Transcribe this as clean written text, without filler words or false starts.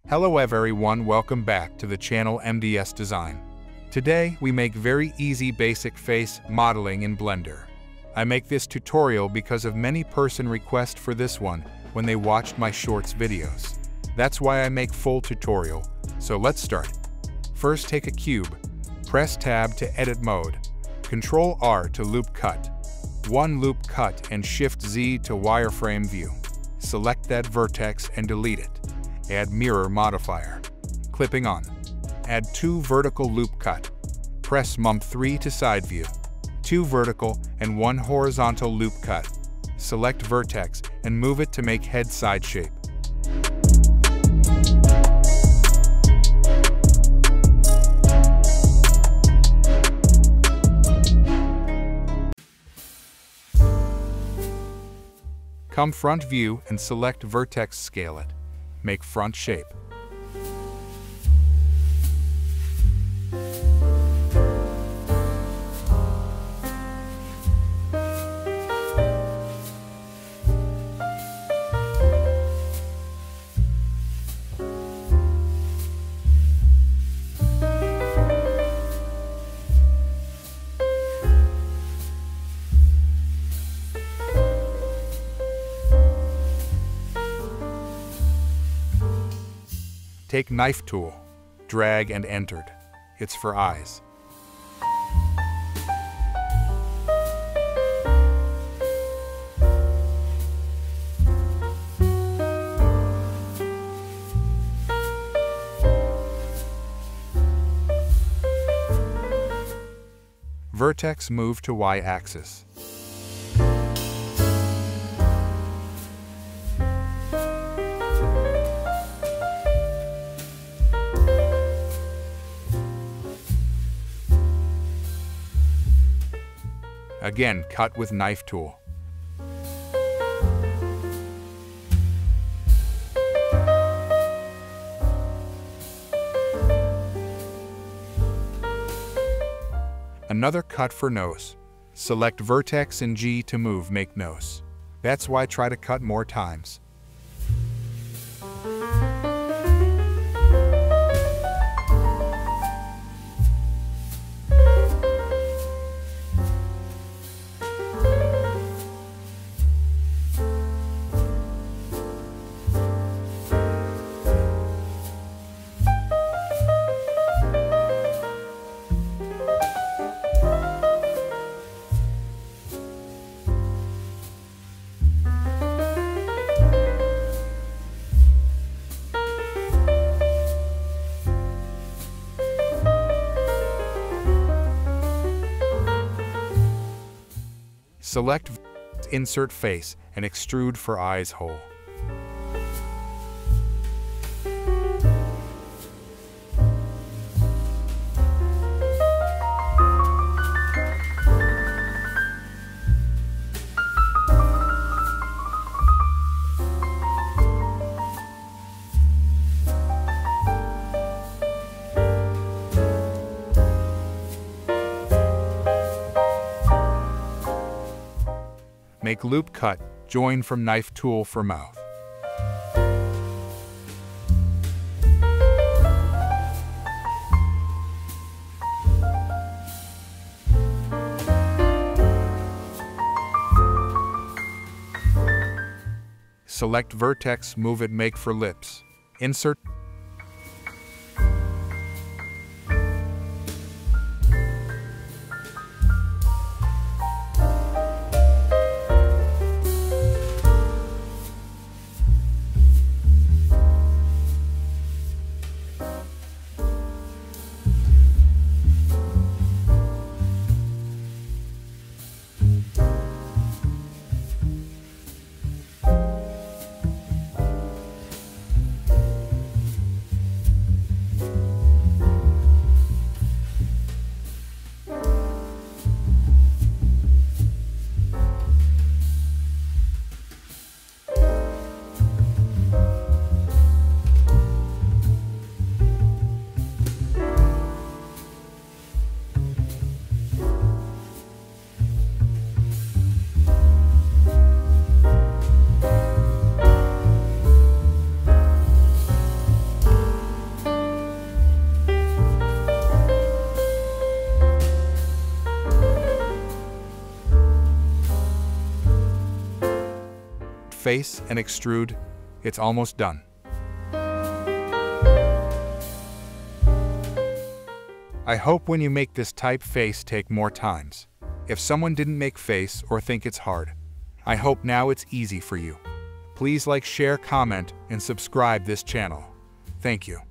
Hello everyone, welcome back to the channel MDS Design. Today we make very easy basic face modeling in Blender. I make this tutorial because of many person request for this one when they watched my shorts videos. That's why I make full tutorial, so let's start. First take a cube, press tab to edit mode, Ctrl R to loop cut, one loop cut and Shift Z to wireframe view. Select that vertex and delete it. Add mirror modifier. Clipping on. Add 2 vertical loop cut. Press MUM3 to side view. 2 vertical and 1 horizontal loop cut. Select vertex and move it to make head side shape. Come front view and select vertex, scale it. Make front shape. Take knife tool, drag and entered. It's for eyes. Vertex move to y-axis. Again, cut with knife tool. Another cut for nose. Select vertex and G to move, make nose. That's why try to cut more times. Select insert face and extrude for eyes hole. Make loop cut, join from knife tool for mouth. Select vertex, move it, make for lips. Insert. face and extrude. It's almost done. I hope when you make this type face take more times. If someone didn't make face or think it's hard, I hope now it's easy for you. Please like, share, comment, and subscribe this channel. Thank you.